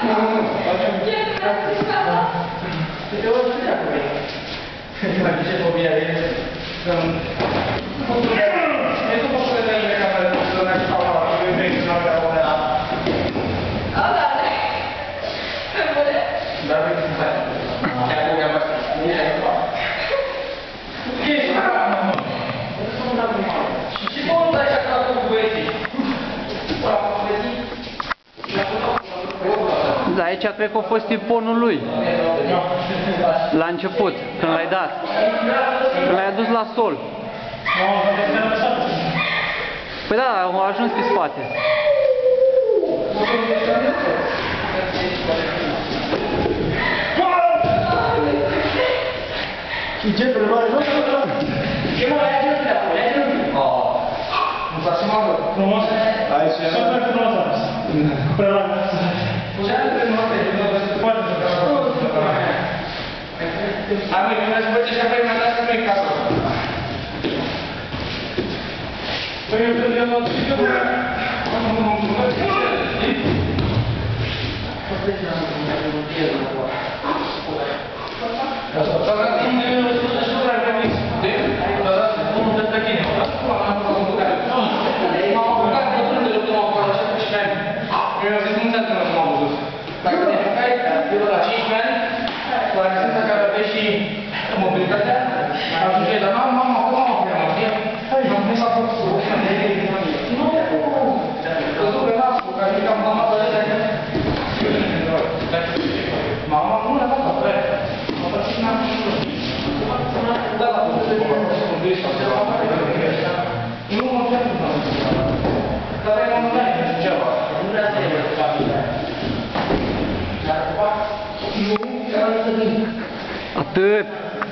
Te ori știu de acolo. Mai ce fobia e? E tu poți să le dai în cameră, să le dai și paula, că eu vrei să nu avea o la... A, da, da. Dar vrei să stai. Chiar cu ea mă spune. Nu e ceva. Ești, mamă. Și cum nu dai și acolo cu băieții? Ăla cu băieții? Da, aici cred că a fost tiponul lui. La început, când l-ai dat. Când l-ai adus la sol. Păi da, a ajuns pe spate. Ce prevare? Kemo, ia genunchi de acolo, ia genunchi. Nu s-a și mă frumos. Aici e. Super frumos a fost. Prevare. Puteam să nu te nu vă să poate să facă. Am mai să faceți apoi mai dați noi casă. Păi eu nu știu că mobilitatea, ajunge la mama, cum am oprit, mă știi? M-am pus la făcut. Nu, văzut pe nasul, că adică mama părea mama nu le-a dat apre. Mă pățit n-am știut. Da, la putere de nu mă știu cum am știut. Dar ai mă dai, nu știu ceva. Nu vrea să le familia. Dar fac, nu, chiar nu să vin. Atât.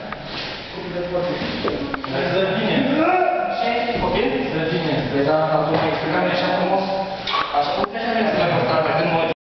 Zărbine. Copil? Zărbine. Păi da, atunci explica-mi așa frumos. Așa cum așa mi-a spus mai mult, când mă